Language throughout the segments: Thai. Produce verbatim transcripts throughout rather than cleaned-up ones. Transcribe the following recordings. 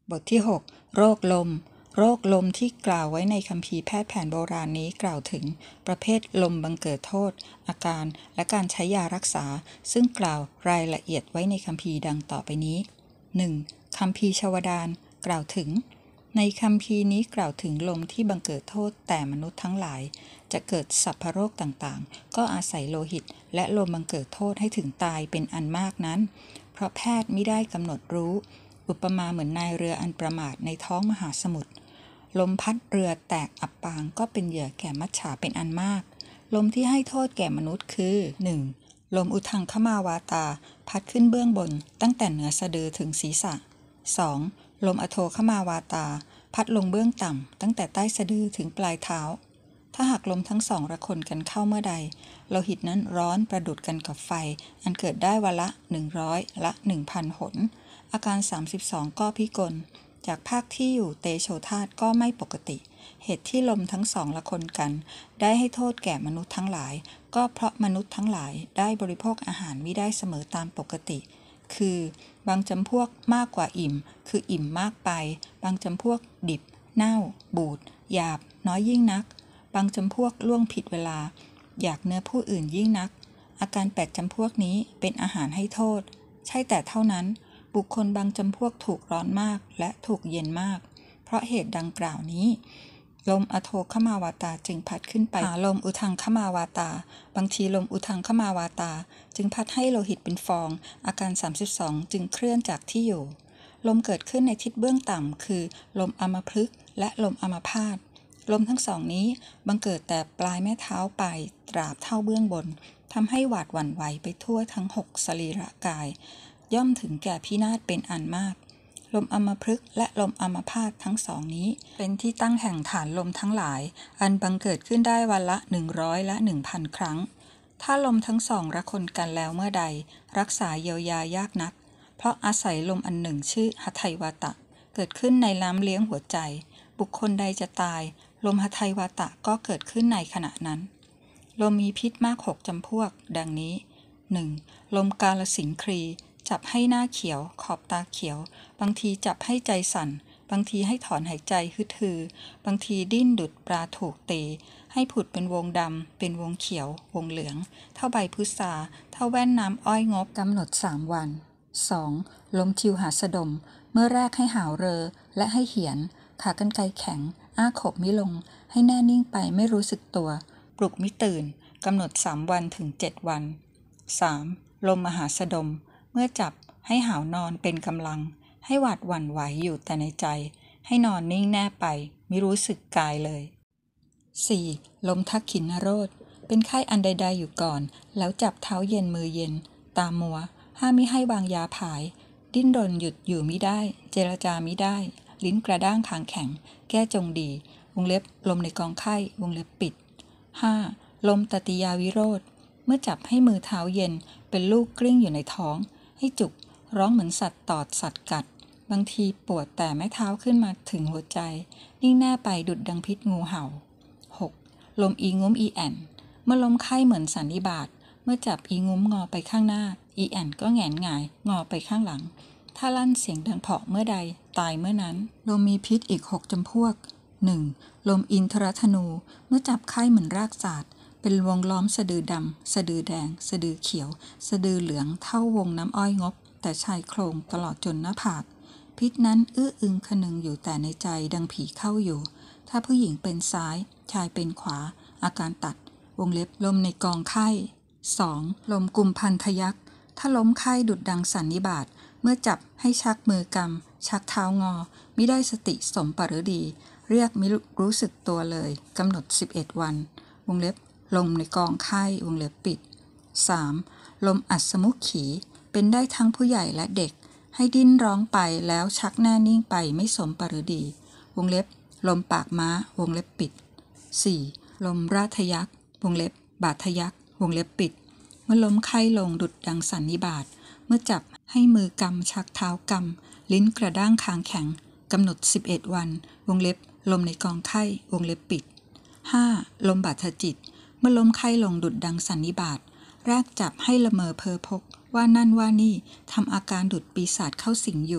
บทที่หกโรคลมโรคลมที่กล่าวไว้ในคัมภีร์แพทย์แผนโบราณนี้กล่าวถึงประเภทลมบังเกิดโทษอาการและการใช้ยารักษาซึ่งกล่าวรายละเอียดไว้ในคัมภีร์ดังต่อไปนี้ หนึ่ง. คัมภีร์ชวดานกล่าวถึงในคัมภีร์นี้กล่าวถึงลมที่บังเกิดโทษแต่มนุษย์ทั้งหลายจะเกิดสัพพโรคต่างๆก็อาศัยโลหิตและลมบังเกิดโทษให้ถึงตายเป็นอันมากนั้นเพราะแพทย์มิได้กำหนดรู้อุปมาเหมือนนายเรืออันประมาทในท้องมหาสมุทรลมพัดเรือแตกอับปางก็เป็นเหยื่อแก่มัจฉาเป็นอันมากลมที่ให้โทษแก่มนุษย์คือ หนึ่ง. ลมอุทังคมาวาตาพัดขึ้นเบื้องบนตั้งแต่เหนือสะดือถึงศีรษะ สอง. ลมอโทคมาวาตาพัดลงเบื้องต่ำตั้งแต่ใต้สะดือถึงปลายเท้าถ้าหากลมทั้งสองระคนกันเข้าเมื่อใดโลหิตนั้นร้อนประดุดกันกับไฟอันเกิดได้วันละหนึ่งร้อยละ หนึ่งพัน หนอาการสามสิบสองก็พิกลจากภาคที่อยู่เตโชธาตุก็ไม่ปกติเหตุที่ลมทั้งสองละคนกันได้ให้โทษแก่มนุษย์ทั้งหลายก็เพราะมนุษย์ทั้งหลายได้บริโภคอาหารมิได้เสมอตามปกติคือบางจำพวกมากกว่าอิ่มคืออิ่มมากไปบางจำพวกดิบเน่าบูดหยาบน้อยยิ่งนักบางจำพวกล่วงผิดเวลาอยากเนื้อผู้อื่นยิ่งนักอาการแปดจำพวกนี้เป็นอาหารให้โทษใช่แต่เท่านั้นบุคคลบางจำพวกถูกร้อนมากและถูกเย็นมากเพราะเหตุดังกล่าวนี้ลมอโทคมาวาตาจึงพัดขึ้นไปหาลมอุทังคมาวาตาบางทีลมอุทังคมาวาตาจึงพัดให้โลหิตเป็นฟองอาการสามสิบสองจึงเคลื่อนจากที่อยู่ลมเกิดขึ้นในทิศเบื้องต่ำคือลมอัมพฤกษ์และลมอัมพาตลมทั้งสองนี้บังเกิดแต่ปลายแม่เท้าไปตราบเท่าเบื้องบนทำให้หวาดหวั่นไหวไปทั่วทั้งหกสรีระกายย่อมถึงแก่พินาศเป็นอันมากลมอัมพฤกษ์และลมอัมพาตทั้งสองนี้เป็นที่ตั้งแห่งฐานลมทั้งหลายอันบังเกิดขึ้นได้วันละหนึ่งร้อยและหนึ่งพันครั้งถ้าลมทั้งสองระคนกันแล้วเมื่อใดรักษาเยียวยายากนักเพราะอาศัยลมอันหนึ่งชื่อหทัยวาตะเกิดขึ้นในน้ำเลี้ยงหัวใจบุคคลใดจะตายลมหทัยวาตะก็เกิดขึ้นในขณะนั้นลมมีพิษมากหกจำพวกดังนี้ หนึ่ง. ลมกาลสิงครีจับให้หน้าเขียวขอบตาเขียวบางทีจับให้ใจสั่นบางทีให้ถอนหายใจฮึดฮือบางทีดิ้นดุดปลาถูกตีให้ผุดเป็นวงดำเป็นวงเขียววงเหลืองเท่าใบพุทราเท่าแว่นน้ำอ้อยงบกำหนดสามวัน สอง. ลมทิวหาสดมเมื่อแรกให้หาวเรอและให้เหียนขากรรไกรแข็งอ้าขบมิลงให้แน่นิ่งไปไม่รู้สึกตัวปลุกมิตื่นกำหนดสามวันถึงเจ็ดวัน สาม. ลมมหาสดมเมื่อจับให้หาวนอนเป็นกำลังให้หวาดหวั่นไหวอยู่แต่ในใจให้นอนนิ่งแน่ไปไม่รู้สึกกายเลย สี่. ลมทักขิณโรธเป็นไข้อันใดๆอยู่ก่อนแล้วจับเท้าเย็นมือเย็นตามัวห้ามมิให้วางยาผายดิ้นรนหยุดอยู่มิได้เจรจามิได้ลิ้นกระด้างคางแข็งแก้จงดีวงเล็บลมในกองไข้วงเล็บปิด ห้า. ลมตติยาวิโรธเมื่อจับให้มือเท้าเย็นเป็นลูกกลิ้งอยู่ในท้องให้จุกร้องเหมือนสัตว์ตอดสัตว์กัดบางทีปวดแต่ไม่เท้าขึ้นมาถึงหัวใจนิ่งแน่ไปดุดดังพิษงูเห่า หก. ลมอีงุ้มอีแอนเมื่อล้มไข้เหมือนสันนิบาตเมื่อจับอีงุ้มงอไปข้างหน้าอีแอนก็แหงนหงายงอไปข้างหลังถ้าลั่นเสียงดังเพาะเมื่อใดตายเมื่อนั้นลมมีพิษอีกหกจำพวก หนึ่ง. ลมอินทรธนูเมื่อจับไข้เหมือนรากศาสตร์เป็นวงล้อมสะดือดำสะดือแดงสะดือเขียวสะดือเหลืองเท่าวงน้ำอ้อยงบแต่ชายโครงตลอดจนหน้าผากพิษนั้นอื้ออึงคนึงอยู่แต่ในใจดังผีเข้าอยู่ถ้าผู้หญิงเป็นซ้ายชายเป็นขวาอาการตัดวงเล็บลมในกองไข้ สอง. ลมกุมพันทยักถ้าล้มไข้ดุดดังสันนิบาตเมื่อจับให้ชักมือกำชักเท้างอมิได้สติสมปฤดีเรียกมิรู้สึกตัวเลยกำหนดสิบเอ็ดวันวงเล็บลมในกองไข้วงเล็บปิด สาม. ลมอัศมุขขีเป็นได้ทั้งผู้ใหญ่และเด็กให้ดิ้นร้องไปแล้วชักแน่นิ่งไปไม่สมปฤดีวงเล็บลมปากม้าวงเล็บปิด สี่. ลมราทยักวงเล็บบาทยักวงเล็บปิดเมื่อล้มไข้ลงดุดดังสันนิบาตเมื่อจับให้มือกำชักเท้ากำลิ้นกระด้างคางแข็งกำหนดสิบเอ็ดวันวงเล็บลมในกองไข้วงเล็บปิด ห้า. ลมบาทจิตเมื่อล้มไข้ลงดุดดังสันนิบาตแรกจับให้ละเมอเพ้อพกว่านั่นว่านี่ทำอาการดุดปีศาจเข้าสิงอยู่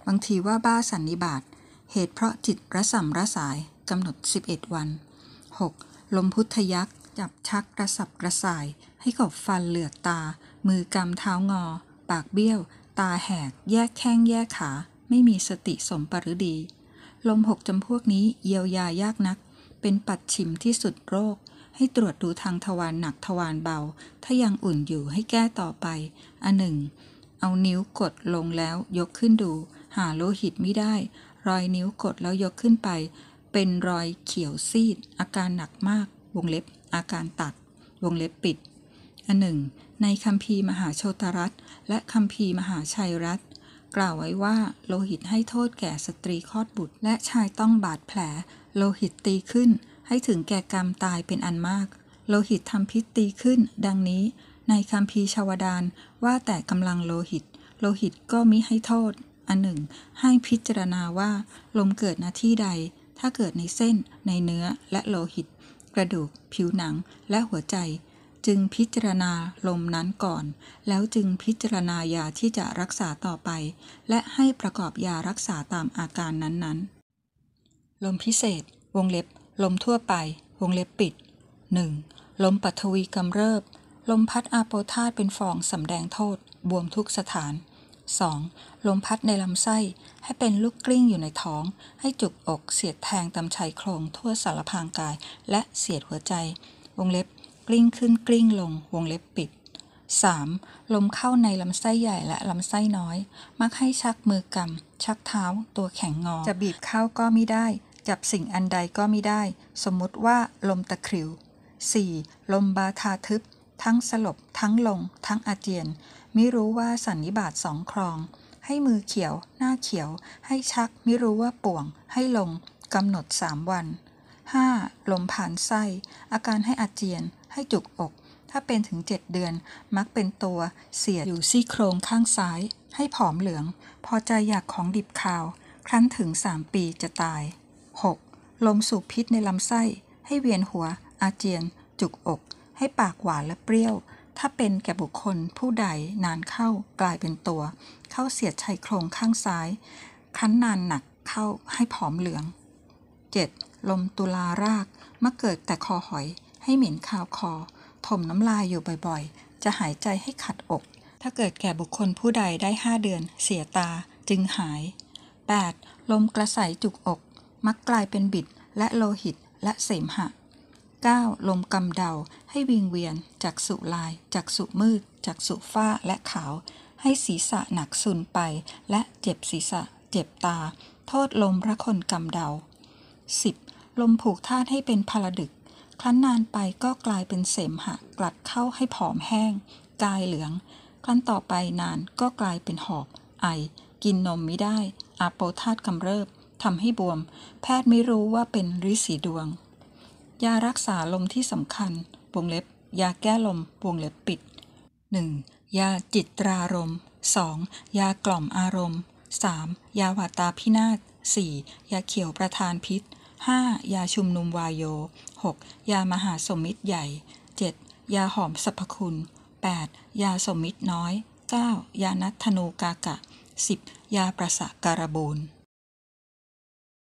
บางทีว่าบ้าสันนิบาตเหตุเพราะจิตระส่ำระสายกำหนดสิบเอ็ดวัน หก. ลมพุทธยักษ์จับชักกระสับกระส่ายให้กบฟันเหลือกตามือกำเท้างอปากเบี้ยวตาแหกแยกแข้งแยกขาไม่มีสติสมปฤดีลมหกจำพวกนี้เยียวยายากนักเป็นปัดฉิมที่สุดโรคให้ตรวจดูทางทวารหนักทวารเบาถ้ายังอุ่นอยู่ให้แก้ต่อไปอันหนึ่งเอานิ้วกดลงแล้วยกขึ้นดูหาโลหิตไม่ได้รอยนิ้วกดแล้วยกขึ้นไปเป็นรอยเขียวซีดอาการหนักมากวงเล็บอาการตัดวงเล็บปิดอันหนึ่งในคัมภีร์มหาโชตรัสและคัมภีร์มหาชัยรัตน์กล่าวไว้ว่าโลหิตให้โทษแก่สตรีคลอดบุตรและชายต้องบาดแผลโลหิตตีขึ้นให้ถึงแก่กรรมตายเป็นอันมากโลหิตทำพิษตีขึ้นดังนี้ในคัมภีร์ชาวดารว่าแต่กำลังโลหิตโลหิตก็มิให้โทษอันหนึ่งให้พิจารณาว่าลมเกิดณที่ใดถ้าเกิดในเส้นในเนื้อและโลหิตกระดูกผิวหนังและหัวใจจึงพิจารณาลมนั้นก่อนแล้วจึงพิจารณายาที่จะรักษาต่อไปและให้ประกอบยารักษาตามอาการนั้นๆลมพิเศษวงเล็บลมทั่วไปวงเล็บปิด หนึ่ง. ลมปฐวีกำเริบลมพัดอาโปธาตุเป็นฟองสำแดงโทษบวมทุกสถาน สอง. ลมพัดในลำไส้ให้เป็นลูกกลิ้งอยู่ในท้องให้จุกอกเสียดแทงตามชายโครงทั่วสารพางกายและเสียดหัวใจวงเล็บกลิ้งขึ้นกลิ้งลงวงเล็บปิด สาม. ลมเข้าในลำไส้ใหญ่และลำไส้น้อยมักให้ชักมือกำชักเท้าตัวแข็งงอจะบีบเข้าก็มิได้จับสิ่งอันใดก็มิได้สมมุติว่าลมตะคริว สี่. ลมบาทาทึบทั้งสลบทั้งลงทั้งอาเจียนมิรู้ว่าสันนิบาตสองครองให้มือเขียวหน้าเขียวให้ชักมิรู้ว่าป่วงให้ลงกำหนดสามวัน ห้า. ลมผ่านไส้อาการให้อาเจียนให้จุกอกถ้าเป็นถึงเจ็ดเดือนมักเป็นตัวเสียดอยู่ซี่โครงข้างซ้ายให้ผอมเหลืองพอใจอยากของดิบคาวครั้นถึงสามปีจะตาย หก. ลมสูบพิษในลำไส้ให้เวียนหัวอาเจียนจุกอกให้ปากหวานและเปรี้ยวถ้าเป็นแก่บุคคลผู้ใดนานเข้ากลายเป็นตัวเข้าเสียดชายโครงข้างซ้ายครั้นนานหนักเข้าให้ผอมเหลือง เจ็ด. ลมตุลารากมักเกิดแต่คอหอยให้เหม็นคาวคอถมน้ำลายอยู่บ่อยๆจะหายใจให้ขัดอกถ้าเกิดแก่บุคคลผู้ใดได้ห้าเดือนเสียตาจึงหาย แปด. ลมกระใสจุกอกมักกลายเป็นบิดและโลหิตและเสมหะ เก้า. ลมกำเดาให้วิงเวียนจักษุลายจักษุมืดจักษุฝ้าและขาวให้ศีรษะหนักสุนไปและเจ็บศีรษะเจ็บตาโทษลมพระคนกำเดา สิบ. ลมผูกธาตุให้เป็นพลดึกครั้นนานไปก็กลายเป็นเสมหะกลัดเข้าให้ผอมแห้งกายเหลืองครั้นต่อไปนานก็กลายเป็นหอบไอกินนมไม่ได้อาโปธาตุกำเริบทำให้บวมแพทย์ไม่รู้ว่าเป็นฤๅษีดวงยารักษาลมที่สำคัญวงเล็บยาแก้ลมวงเล็บปิด หนึ่ง. ยาจิตรารมณ์ สอง. ยากล่อมอารมณ์ สาม. ยาวาตาพินาศ สี่. ยาเขียวประทานพิษ ห้า. ยาชุมนุมวายโย หก. ยามหาสมมิตรใหญ่ เจ็ด. ยาหอมสรรพคุณ แปด. ยาสมมิตรน้อย เก้า. ยานัทธนูกากะ สิบ. ยาประสะการบูล